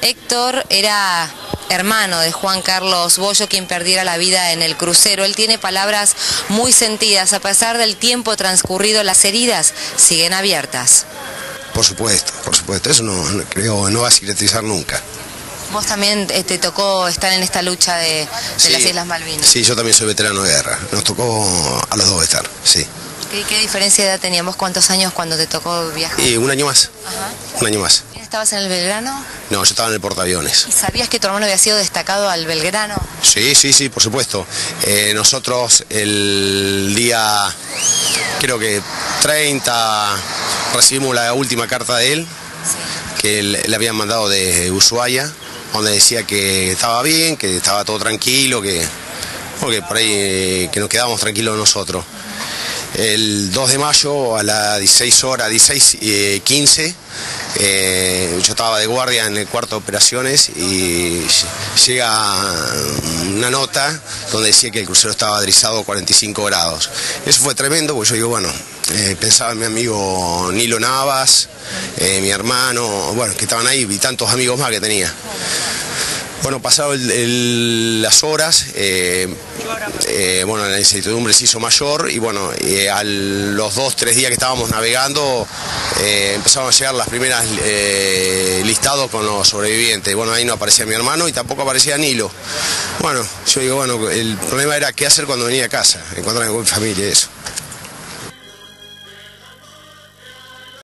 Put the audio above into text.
Héctor era hermano de Juan Carlos Bollo, quien perdiera la vida en el crucero. Él tiene palabras muy sentidas. A pesar del tiempo transcurrido, las heridas siguen abiertas. Por supuesto, eso creo no va a cicatrizar nunca. Vos también te tocó estar en esta lucha de Sí, las Islas Malvinas. Sí, yo también soy veterano de guerra, nos tocó a los dos estar, sí. ¿Qué diferencia de edad teníamos? ¿Cuántos años cuando te tocó viajar? Y un año más, Ajá. un año más. ¿Estabas en el Belgrano? No, yo estaba en el portaaviones. ¿Y sabías que tu hermano había sido destacado al Belgrano? Sí, por supuesto. Nosotros el día, creo que 30, recibimos la última carta de él, que le habían mandado de Ushuaia, donde decía que estaba bien, que estaba todo tranquilo, porque por ahí que nos quedábamos tranquilos nosotros. El 2 de mayo a las 16:15, yo estaba de guardia en el cuarto de operaciones y llega una nota donde decía que el crucero estaba drizado 45 grados. Eso fue tremendo, porque yo digo, bueno, pensaba en mi amigo Nilo Navas, mi hermano, bueno, que estaban ahí y tantos amigos más que tenía. Bueno, pasado las horas, bueno, la incertidumbre se hizo mayor y bueno, a los 2-3 días que estábamos navegando, empezaron a llegar las primeras listados con los sobrevivientes. Bueno, ahí no aparecía mi hermano y tampoco aparecía Nilo. Bueno, yo digo, bueno, el problema era qué hacer cuando venía a casa, encontrarme con mi familia y eso.